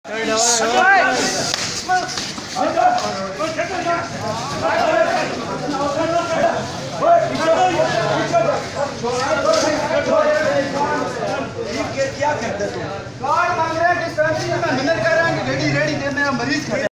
क्या करते तुम? कार्ड मांग रहे हैं, डिस्पेंसरी में मिनट कर रहे हैं कि रेडी रेडी दे, मेरा मरीज